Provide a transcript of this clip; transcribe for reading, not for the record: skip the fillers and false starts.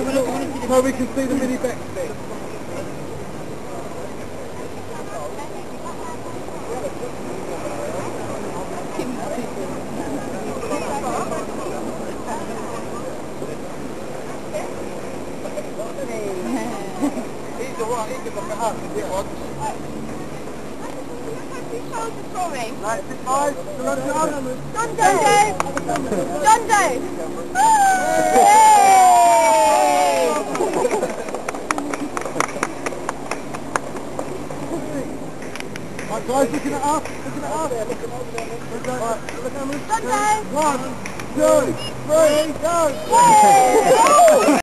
So we can see the mini Beck stick. He's alright, he can look at us if he wants. Right, sit guys, John Joe! John Joe! Right guys, looking at us, looking at us. Look at us. John Joe! 1, 2, 3, go!